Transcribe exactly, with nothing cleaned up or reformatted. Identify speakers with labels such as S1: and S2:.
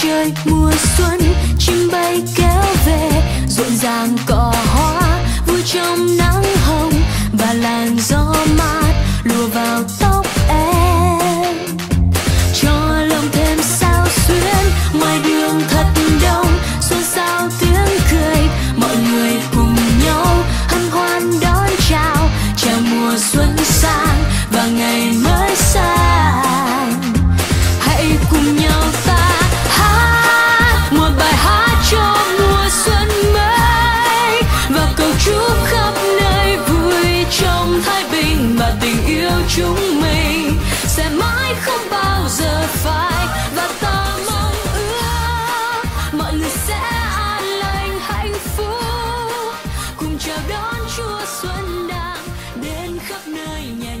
S1: trời mùa xuân, chim bay kéo về rộn ràng cỏ hoa, vui trong nắng hồng và làn gió mát lùa vào tóc em, cho lòng thêm sao xuyến. Ngoài đường thật đông, xôn xao tiếng cười, mọi người cùng nhau hân hoan đón chào chào mùa xuân sang và ngày mới sang. Hãy cùng nhau ta hát một bài hát cho mùa xuân mới và cầu chúc khắp nơi vui trong thái bình, và tình yêu chúng mình sẽ mãi không bao giờ phai. Và ta mong ước mọi người sẽ an lành hạnh phúc, cùng chào đón Chúa Xuân đang đến khắp nơi nhà.